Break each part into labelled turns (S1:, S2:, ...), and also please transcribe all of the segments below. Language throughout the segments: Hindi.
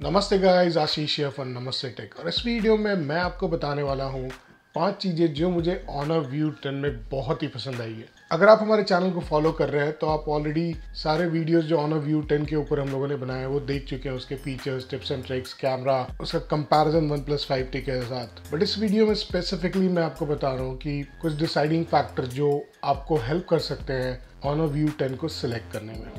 S1: नमस्ते guys, Ashish from Namaste tech. और इस वीडियो में मैं आपको बताने वाला हूँ 5 चीज़ें जो मुझे Honor View 10 में बहुत ही पसंद आई है। अगर आप हमारे चैनल को फॉलो कर रहे हैं तो आप ऑलरेडी सारे वीडियोस जो Honor View 10 के ऊपर हम लोगों ने बनाए हैं वो देख चुके हैं। उसके features, tips and tricks, camera, उसका कंपैरिजन OnePlus 5T के साथ। बट इस वीडियो में स्पेसिफिकली मैं आपको बता रहा हूँ कि कुछ डिसाइडिंग फैक्टर जो आपको हेल्प कर सकते हैं Honor View 10 को सिलेक्ट करने में।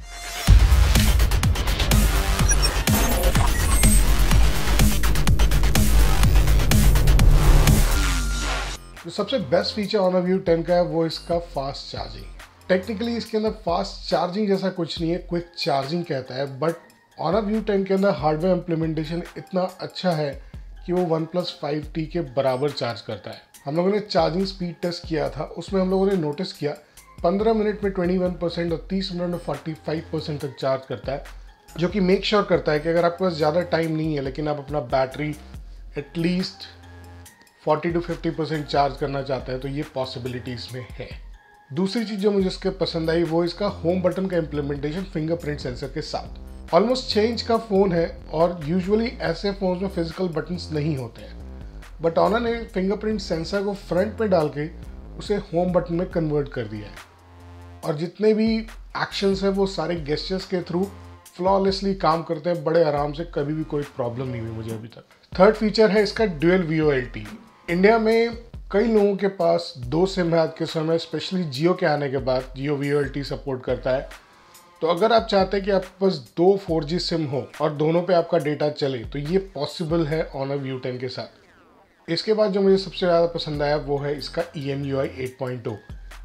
S1: जो सबसे बेस्ट फीचर Honor View 10 का है वो इसका फास्ट चार्जिंग। टेक्निकली इसके अंदर फास्ट चार्जिंग जैसा कुछ नहीं है, क्विक चार्जिंग कहता है, बट Honor View 10 के अंदर हार्डवेयर इम्प्लीमेंटेशन इतना अच्छा है कि वो OnePlus 5T के बराबर चार्ज करता है। हम लोगों ने चार्जिंग स्पीड टेस्ट किया था, उसमें हम लोगों ने नोटिस किया 15 मिनट में 21% और 30 मिनट में 45% तक चार्ज करता है, जो कि मेक श्योर करता है कि अगर आपके पास ज़्यादा टाइम नहीं है लेकिन आप अपना बैटरी एटलीस्ट 40 to 50% चार्ज करना चाहते हैं तो ये पॉसिबिलिटी इसमें है। दूसरी चीज़ जो मुझे इसके पसंद आई वो इसका होम बटन का इम्प्लीमेंटेशन फिंगरप्रिंट सेंसर के साथ। ऑलमोस्ट 6 इंच का फ़ोन है और यूजुअली ऐसे फ़ोन में फिजिकल बटन्स नहीं होते हैं, बट ऑनर ने फिंगरप्रिंट सेंसर को फ्रंट में डाल के उसे होम बटन में कन्वर्ट कर दिया है और जितने भी एक्शंस हैं वो सारे गेस्चर्स के थ्रू फ्लॉलेसली काम करते हैं बड़े आराम से। कभी भी कोई प्रॉब्लम नहीं हुई मुझे अभी तक। थर्ड फीचर है इसका ड्यूअल VoLTE। इंडिया में कई लोगों के पास 2 सिम है आज के समय, स्पेशली जियो के आने के बाद। जियो VoLTE सपोर्ट करता है, तो अगर आप चाहते हैं कि आपके पास 2 4G सिम हो और दोनों पे आपका डेटा चले तो ये पॉसिबल है Honor View 10 के साथ। इसके बाद जो मुझे सबसे ज़्यादा पसंद आया वो है इसका EMUI 8.0,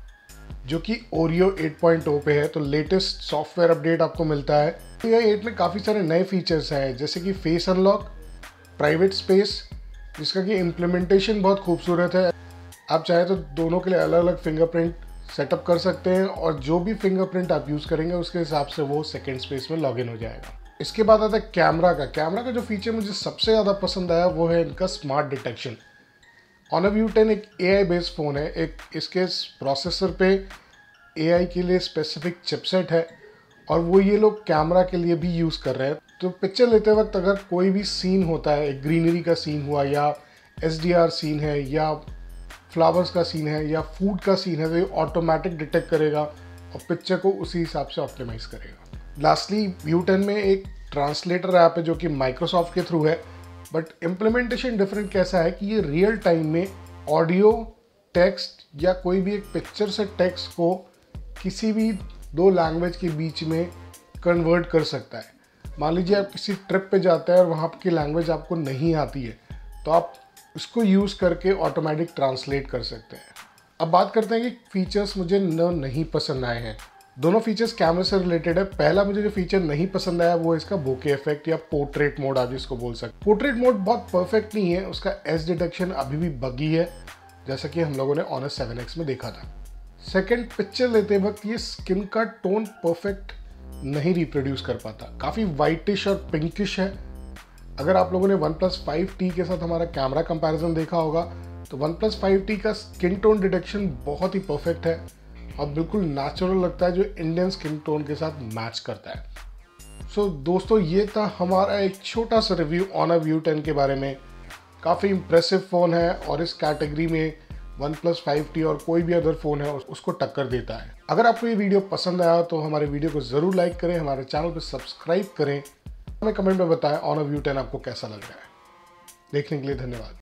S1: जो कि Oreo 8.0 पे है, तो लेटेस्ट सॉफ्टवेयर अपडेट आपको मिलता है। EMUI 8 में काफ़ी सारे नए फीचर्स हैं, जैसे कि फेस अनलॉक, प्राइवेट स्पेस, जिसका कि इम्प्लीमेंटेशन बहुत खूबसूरत है। आप चाहे तो दोनों के लिए अलग अलग फिंगरप्रिंट सेटअप कर सकते हैं और जो भी फिंगरप्रिंट आप यूज़ करेंगे उसके हिसाब से वो सेकेंड स्पेस में लॉगिन हो जाएगा। इसके बाद आता है कैमरा का जो फीचर मुझे सबसे ज़्यादा पसंद आया वो है इनका स्मार्ट डिटेक्शन। Honor View 10 एक AI बेस्ड फ़ोन है। एक इसके प्रोसेसर पे AI के लिए स्पेसिफिक चिपसेट है और वो ये लोग कैमरा के लिए भी यूज़ कर रहे हैं। तो पिक्चर लेते वक्त अगर कोई भी सीन होता है, एक ग्रीनरी का सीन हुआ या SDR सीन है या फ्लावर्स का सीन है या फूड का सीन है, तो ये ऑटोमेटिक डिटेक्ट करेगा और पिक्चर को उसी हिसाब से ऑप्टिमाइज करेगा। लास्टली View 10 में एक ट्रांसलेटर ऐप है जो कि माइक्रोसॉफ्ट के थ्रू है, बट इम्प्लीमेंटेशन डिफरेंट कैसा है कि ये रियल टाइम में ऑडियो, टेक्स्ट या कोई भी एक पिक्चर से टेक्स्ट को किसी भी 2 लैंग्वेज के बीच में कन्वर्ट कर सकता है। मान लीजिए आप किसी ट्रिप पे जाते हैं और वहाँ की लैंग्वेज आपको नहीं आती है, तो आप इसको यूज़ करके ऑटोमेटिक ट्रांसलेट कर सकते हैं। अब बात करते हैं कि फीचर्स मुझे नहीं पसंद आए हैं। दोनों फीचर्स कैमरे से रिलेटेड है। पहला मुझे जो फीचर नहीं पसंद आया वो इसका बोके इफेक्ट या पोर्ट्रेट मोड आप जिसको बोल सकते। पोर्ट्रेट मोड बहुत परफेक्ट नहीं है, उसका एज डिटेक्शन अभी भी बगी है, जैसा कि हम लोगों ने Honor 7X में देखा था। सेकेंड, पिक्चर लेते वक्त ये स्किन का टोन परफेक्ट नहीं रिप्रोड्यूस कर पाता, काफ़ी वाइटिश और पिंकिश है। अगर आप लोगों ने OnePlus 5T के साथ हमारा कैमरा कंपैरिजन देखा होगा तो OnePlus 5T का स्किन टोन डिटेक्शन बहुत ही परफेक्ट है और बिल्कुल नेचुरल लगता है, जो इंडियन स्किन टोन के साथ मैच करता है। सो दोस्तों, ये था हमारा एक छोटा सा रिव्यू Honor View 10 के बारे में। काफ़ी इम्प्रेसिव फ़ोन है और इस कैटेगरी में OnePlus 5T और कोई भी अदर फ़ोन है उसको टक्कर देता है। अगर आपको ये वीडियो पसंद आया तो हमारे वीडियो को ज़रूर लाइक करें, हमारे चैनल पर सब्सक्राइब करें, हमें कमेंट में बताएं Honor View 10 आपको कैसा लग रहा है। देखने के लिए धन्यवाद।